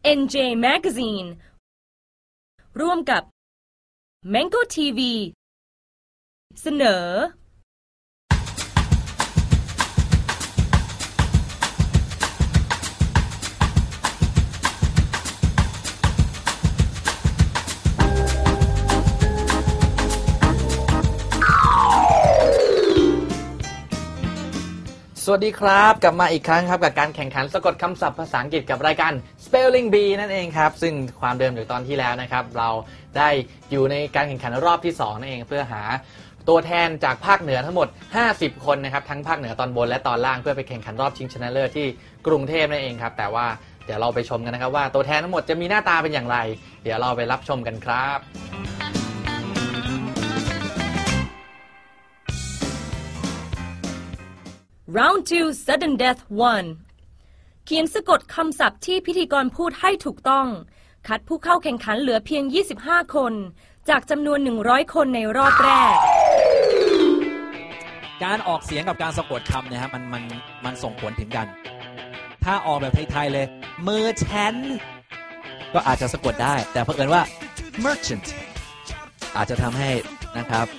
NJ Magazine ร่วมกับ Mango TV เสนอสวัสดีครับกลับมาอีกครั้งครับกับการแข่งขันสะกดคำศัพท์ภาษาอังกฤษกับรายการ Spelling Bee นั่นเองครับซึ่งความเดิมจากตอนที่แล้วนะครับเราได้อยู่ในการแข่งขันรอบที่2นั่นเองเพื่อหาตัวแทนจากภาคเหนือทั้งหมด50คนนะครับทั้งภาคเหนือตอนบนและตอนล่างเพื่อไปแข่งขันรอบชิงชนะเลิศที่กรุงเทพนั่นเองครับแต่ว่าเดี๋ยวเราไปชมกันนะครับว่าตัวแทนทั้งหมดจะมีหน้าตาเป็นอย่างไรเดี๋ยวเราไปรับชมกันครับ Round 2 Sudden Death 1 เขียนสะกดคำศัพท์ที่พิธีกรพูดให้ถูกต้องคัดผู้เข้าแข่งขันเหลือเพียง25คนจากจำนวน100คนในรอบแรกการออกเสียงกับการสะกดคำเนี่ยฮะมันส่งผลถึงกันถ้าออกแบบไทยๆเลย merchant ก็อาจจะสะกดได้แต่เผอิญว่า merchant อาจจะทำให้นะครับ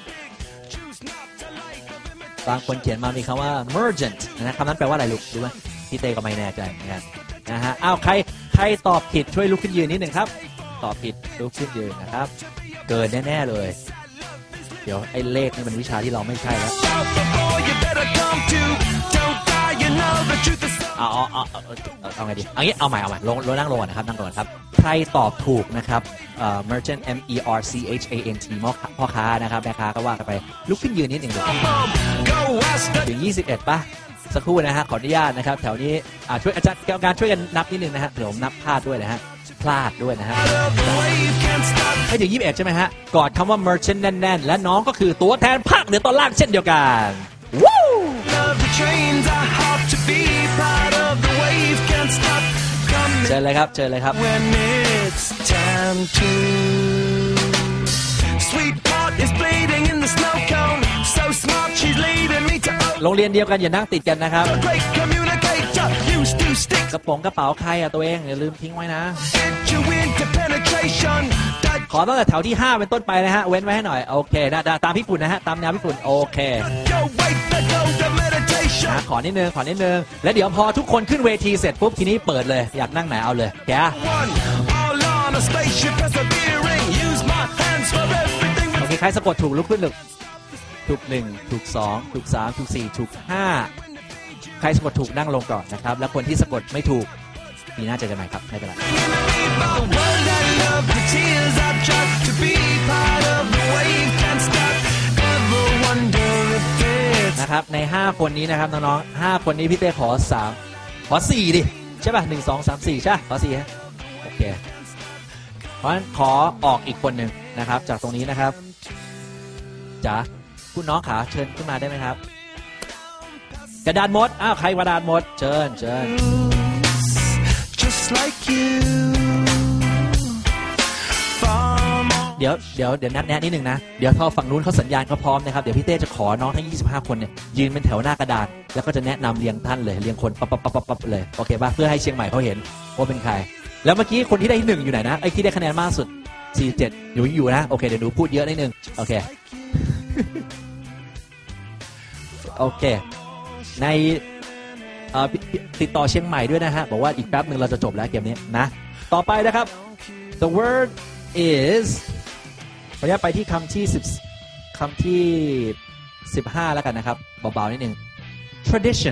บางคนเขียนมามีคำว่า merchant นะคำนั้นแปลว่าอะไรลูกรู้ไหมพี่เต้ก็ไม่แน่ใจเหมือนกันนะฮะอ้าวใครตอบผิดช่วยลุกขึ้นยืนนิดหนึ่งครับตอบผิดลุกขึ้นยืนนะครับเกินแน่ๆเลยเดี๋ยวไอ้เลขนี่มันวิชาที่เราไม่ใช่แล้วเอาไงดีเอางี้เอาใหม่ลงนั่งลงนะครับนั่งก่อนครับใครตอบถูกนะครับmerchant merchant พ่อค้านะครับแม่ค้าก็ว่ากันไปลุกขึ้นยืนนิดหนึ่งถึง21ป่ะสักครู่นะฮะขออนุญาตนะครับแถวนี้ช่วยอาจารย์กรรมการช่วยกันนับนิดนึงนะฮะเดี๋ยวผมนับพลาดด้วยนะฮะพลาดด้วยนะฮะให้ถึง21ใช่ไหมฮะกอดคำว่า merchant แน่นๆและน้องก็คือตัวแทนภาคเหนือตอนล่างเช่นเดียวกันวู้เชิญเลยครับเชิญเลยครับโรงเรียนเดียวกันอย่านั่งติดกันนะครับกระเป๋าใครอะตัวเองอย่าลืมทิ้งไว้นะขอตั้งแต่แถวที่5เป็นต้นไปนะฮะเว้นไว้ให้หน่อยโอเคนะตามพี่ฝุ่นนะฮะตามแนวพี่ฝุ่นโอเคนะขอนิดนึงแล้วเดี๋ยวพอทุกคนขึ้นเวทีเสร็จปุ๊บทีนี้เปิดเลยอยากนั่งไหนเอาเลยแกโอเคใครสะกดถูกลุกขึ้นเลยถูก1ถูก2ถูก3ถูก4ถูก5ใครสะกดถูกนั่งลงก่อนนะครับแล้วคนที่สะกดไม่ถูกปีหน้าเจอกันใหม่ครับไม่เป็นไรนะครับใน5คนนี้นะครับน้องๆ5คนนี้พี่เต้ขอ4ดิใช่ป่ะ1 2 3 4ใช่ขอ4ฮะโอเคเพราะฉะนั้นขอออกอีกคนหนึ่งนะครับจากตรงนี้นะครับจ๋าคุณน้องขาเชิญขึ้นมาได้ไหมครับกระดานมดใครกระดานมดเชิญเดี๋ยวนัดแนะนิดนึงนะเดี๋ยวถ้าฝั่งนู้นเขาสัญญาณเขาพร้อมนะครับเดี๋ยวพี่เต้จะขอน้องทั้ง25คนเนี่ยยืนเป็นแถวหน้ากระดานแล้วก็จะแนะนำเรียงท่านเลยเรียงคนปั๊บเลยโอเคป่ะเพื่อให้เชียงใหม่เขาเห็นว่าเป็นใครแล้วเมื่อกี้คนที่ได้ที่1อยู่ไหนนะไอ้ที่ได้คะแนนมากสุด47อยู่นะโอเคเดี๋ยวหนูพูดเยอะนิดนึงโอเคโอเคในติดต่อเชียงใหม่ด้วยนะฮะบอกว่าอีกแป๊บนึงเราจะจบแล้วเกมนี้นะต่อไปนะครับ the word is ขออนุญาตไปที่คำที่15แล้วกันนะครับเบาๆนิดนึง tradition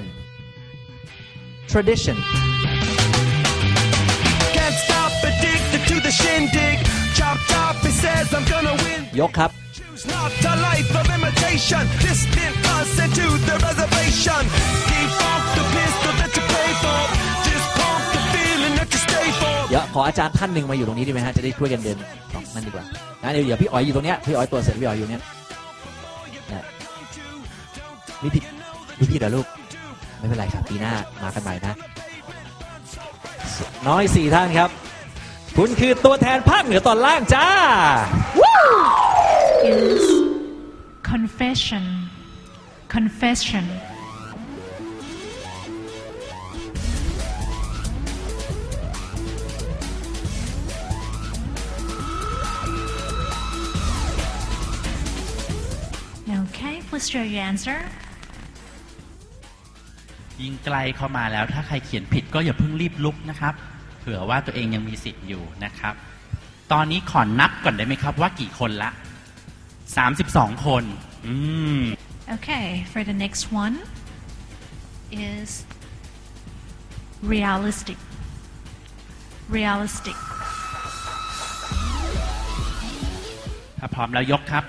ยกครับเดี๋ยวขออาจารย์ท่านหนึ่งมาอยู่ตรงนี้ดีไหมฮะจะได้ช่วยกันเดินนั่นดีกว่านะเดี๋ยวพี่อ๋อยอยู่ตรงเนี้ยพี่อ๋อยตัวเสร็จพี่อ๋อยอยู่เนี้ยนี่พี่เดี๋ยวลูกไม่เป็นไรครับปีหน้ามากันใหม่นะน้อย4ท่านครับคุณคือตัวแทนภาคเหนือตอนล่างจ้า is confession please show your answer. ยิ่งไกลเข้ามาแล้วถ้าใครเขียนผิดก็อย่าเพิ่งรีบลุกนะครับเผื่อว่าตัวเองยังมีสิทธิ์อยู่นะครับตอนนี้ขอนับก่อนได้ไหมครับว่ากี่คนละ32คน Okay, for the next one is realistic. Realistic. ถ้าพร้อมแล้วยกครับ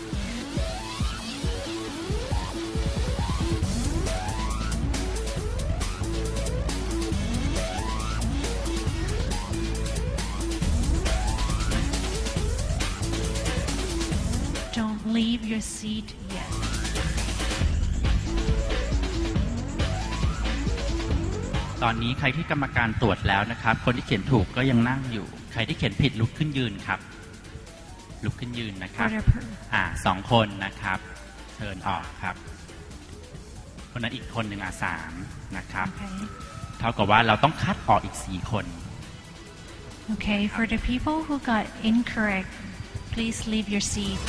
Don't leave your seat yet. ตอนนี้ใครที่กรรมการตรวจแล้วนะครับคนที่เขียนถูกก็ยังนั่งอยู่ใครที่เขียนผิดลุกขึ้นยืนครับลุกขึ้นยืนนะครับ2 คนนะครับเชิญออกครับคนนั้นอีกคนหนึ่ง3นะครับ Okay. เท่ากับว่าเราต้องคัดออกอีก4 คน Okay, for the people who got incorrect, please leave your seat.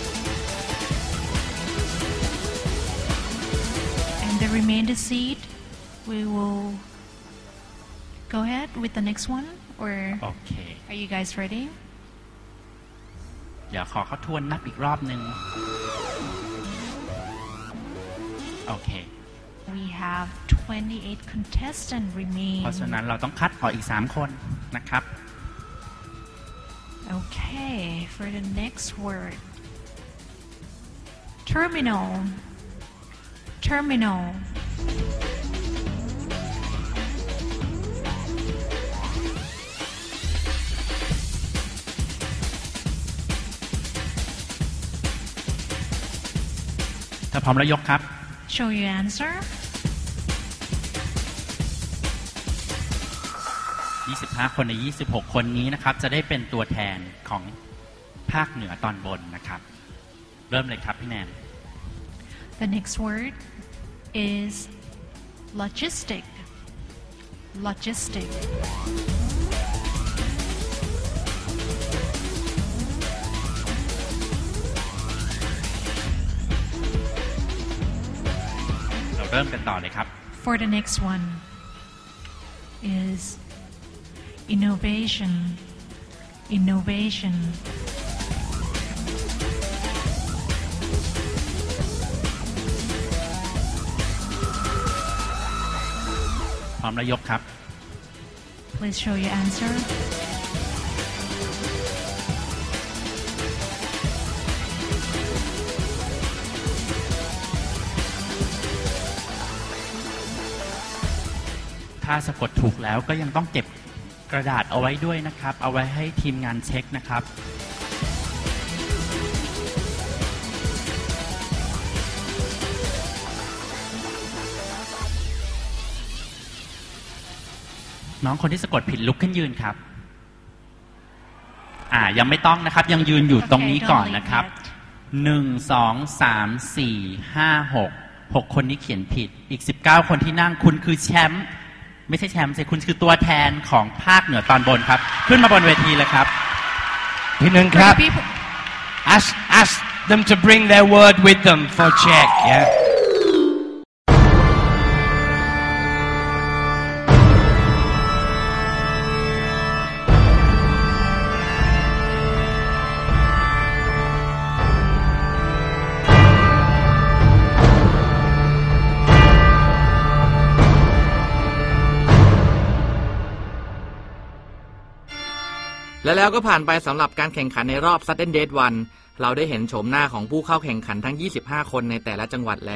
And the remainder seat, we will go ahead with the next one, or โอเค are you guys ready? เดี๋ยวขอเขาทวนนับอีกรอบหนึ่งโอเค We have 28 contestants เพราะฉะ remain. นั้นเราต้องคัดออกอีก3 คนนะครับ Okay, for the next word. Terminal. Terminal. ถ้าพร้อมแล้วยกครับ Show your answer. 25 คนใน 26 คนนี้นะครับจะได้เป็นตัวแทนของภาคเหนือตอนบนนะครับเริ่มเลยครับพี่แนน The next word is logistic. Logistic. เราเริ่มกันต่อเลยครับ For the next one is innovation. Innovation. พร้อมแล้วยกครับ Please show your answer. ถ้าสะกดถูกแล้วก็ยังต้องเก็บกระดาษเอาไว้ด้วยนะครับ เอาไว้ให้ทีมงานเช็คนะครับ น้องคนที่สะกดผิดลุกขึ้นยืนครับ ยังไม่ต้องนะครับ ยังยืนอยู่ตรงนี้ Okay, ก่อน don't leave นะครับ yet. 1 2 3 4 5 6 6 คนนี้เขียนผิด อีก 19 คนที่นั่งคุณคือแชมป์ไม่ใช่แชมป์สิคุณคือตัวแทนของภาคเหนือตอนบนครับ ขึ้นมาบนเวทีเลยครับพี่หนึ่ง For ครับ the people, ask them to bring their word with them for check yeah และแล้วก็ผ่านไปสำหรับการแข่งขันในรอบ Sudden Death 1 เราได้เห็นโฉมหน้าของผู้เข้าแข่งขันทั้ง 25 คนในแต่ละจังหวัดแล้ว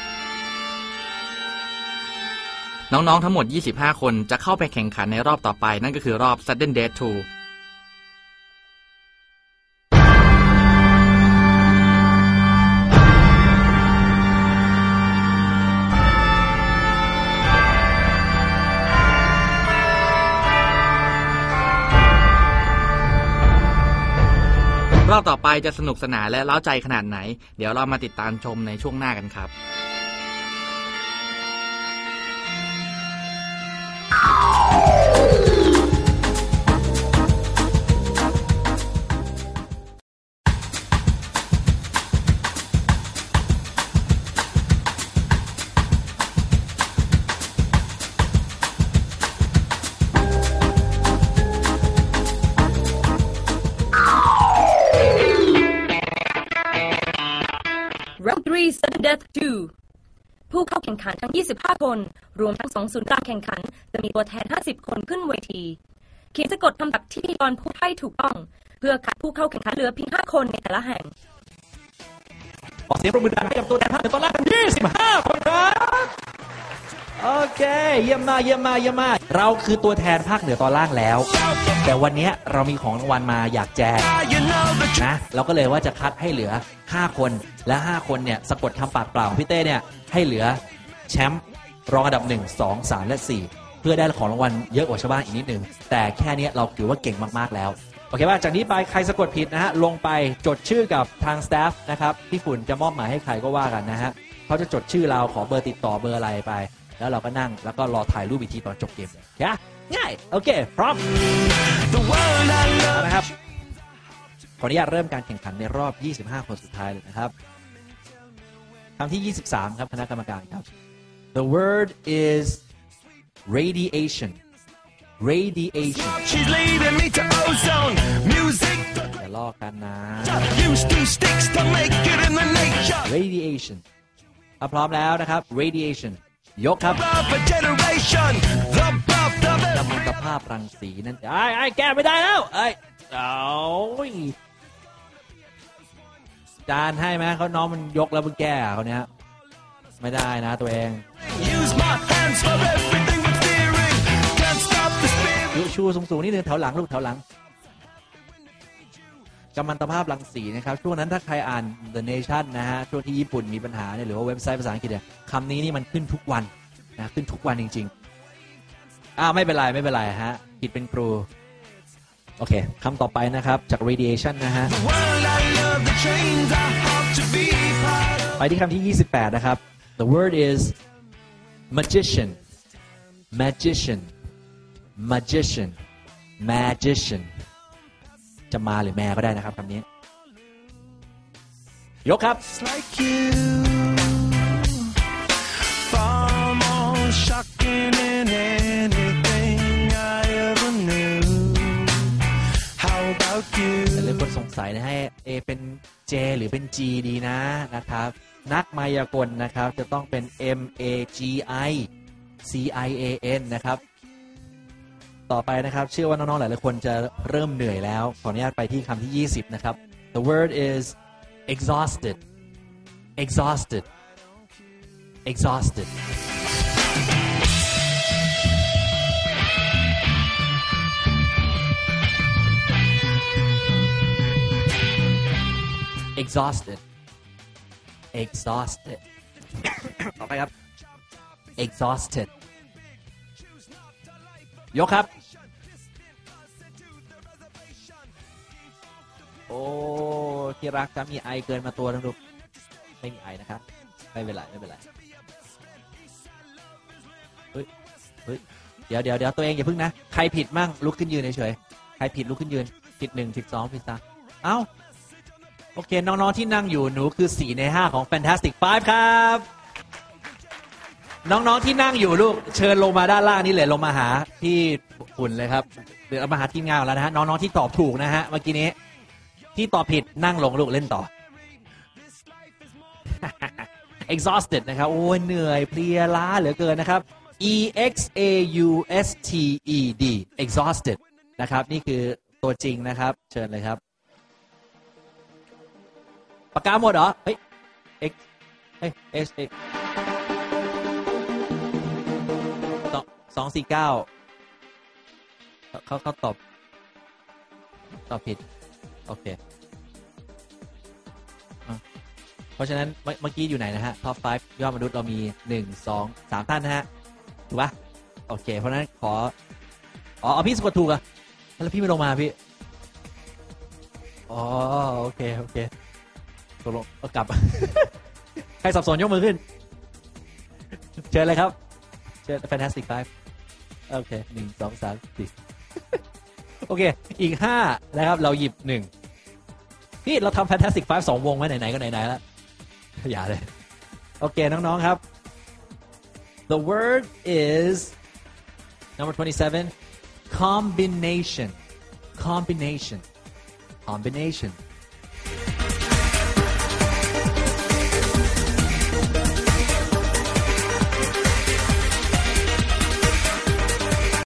น้องๆทั้งหมด 25 คนจะเข้าไปแข่งขันในรอบต่อไปนั่นก็คือรอบ Sudden Death 2รอบต่อไปจะสนุกสนานและเร้าใจขนาดไหนเดี๋ยวเรามาติดตามชมในช่วงหน้ากันครับ Death 2 ผู้เข้าแข่งขันทั้ง 25 คนรวมทั้ง2ศูนย์การแข่งขันจะมีตัวแทน 50 คนขึ้นเวทีเขียนสะกดคำศัพท์ที่พิธีกรพูดให้ถูกต้องเพื่อคัดผู้เข้าแข่งขันเหลือเพียง 5 คนในแต่ละแห่งขอเสียงปรบมือดังให้กับตัวแทนภาคเหนือตอนแรก25 คนครับโอเคเยี่ยมมากเยี่ยมมากเยี่ยมมากเราคือตัวแทนภาคเหนือตอนล่างแล้วแต่วันนี้เรามีของรางวัลมาอยากแจกนะเราก็เลยว่าจะคัดให้เหลือ5คนและ5คนเนี่ยสะกดคำปากเปล่าพี่เต้เนี่ยให้เหลือแชมป์รองอันดับ1 2 3 และ 4เพื่อได้ของรางวัลเยอะกว่าชาวบ้านอีกนิดนึงแต่แค่นี้เราถือว่าเก่งมากๆแล้วโอเคป่ะจากนี้ไปใครสะกดผิดนะฮะลงไปจดชื่อกับทางสตาฟนะครับพี่ฝุ่นจะมอบหมายให้ใครก็ว่ากันนะฮะเขาจะจดชื่อเราขอเบอร์ติดต่อเบอร์อะไรไปแล้วเราก็นั่งแล้วก็รอถ่ายรูปอีกทีตอนจบเกมง่ายโอเคพร้อมนะครับขออนุญาตเริ่มการแข่งขันในรอบ25 คนสุดท้ายเลยนะครับคำที่23ครับคณะกรรมการครับ The word is radiation She's leading me to ozone music อย่าลอกกันนะ Use two sticks to make it in the nature Radiation พร้อมแล้วนะครับ Radiation ยกครับกัมมันตภาพรังสีนั่นไอ้แก้ไม่ได้แล้วจานให้ไหมเขาน้องมันยกแล้วมึงแก้เขาเนี้ยไม่ได้นะตัวเองชูสูงๆนิดนึงแถวหลังลูกแถวหลังกัมมันตภาพรังสีนะครับช่วงนั้นถ้าใครอ่าน The Nation นะฮะช่วงที่ญี่ปุ่นมีปัญหาเนี่ยหรือว่าเว็บไซต์ภาษาอังกฤษเนี่ยคำนี้นี่มันขึ้นทุกวันนะขึ้นทุกวันจริงๆไม่เป็นไรฮะผิดเป็นครูโอเคคำต่อไปนะครับจาก radiation นะฮะไปที่คำที่28นะครับ The word is magicianจะมาหรือแม่ก็ได้นะครับคำนี้ยกครับหลายคนสงสัยนะให้เอเป็น J หรือเป็น G ดีนะครับนักมายากลนะครับจะต้องเป็น MAGICIAN นะครับต่อไปนะครับเชื่อว่าน้องๆหลายๆคนจะเริ่มเหนื่อยแล้วขออนุญาตไปที่คำที่20นะครับ The word is exhaustedต่อไปครับ exhausted ยกครับโอ้ที่รักจะมีไอเกินมาตัวนึงลูกไม่มีไอนะครับไม่เป็นไรเฮ้ยเดี๋ยวตัวเองอย่าพึ่งนะใครผิดมั่งลุกขึ้นยืนเฉยใครผิดลุกขึ้นยืนผิด1ผิด2ผิด3เอ้าโอเคน้องๆที่นั่งอยู่หนูคือ4ใน5ของ Fantastic 5ครับน้องๆที่นั่งอยู่ลูกเชิญลงมาด้านล่างนี่เลยลงมาหาพี่ฝุ่นเลยครับเดี๋ยวมาหาทีมงานแล้วนะฮะน้องๆที่ตอบถูกนะฮะเมื่อกี้นี้ที่ตอบผิดนั่งลงลูกเล่นต่อ exhausted นะครับโอ้ยเหนื่อยเพลียล้าเหลือเกินนะครับ EXAUSTED exhausted นะครับนี่คือตัวจริงนะครับเชิญเลยครับปากกาหมดเหรอเฮ้ย S 249เขาตอบผิดโอเคเพราะฉะนั้นเมื่อกี้อยู่ไหนนะฮะ Top 5 ยอดมนุษย์เรามี1 2 3ท่านนะฮะถูกปะโอเคเพราะฉะนั้นขอเอาพี่สะกดถูกอะแล้วพี่ไม่ลงมาพี่โอเคตกลงกลับ ใครสับสนยกมือขึ้นเชิญเลยครับเชิญ Fantastic 5โอเค1 2 3 4โอเคอีก5นะครับเราหยิบ1พี่เราทำ Fantastic 5 2 วงไว้ไหนๆก็ไหนๆแล้วอย่าเลยโอเคน้องๆครับ The word is number 27 combination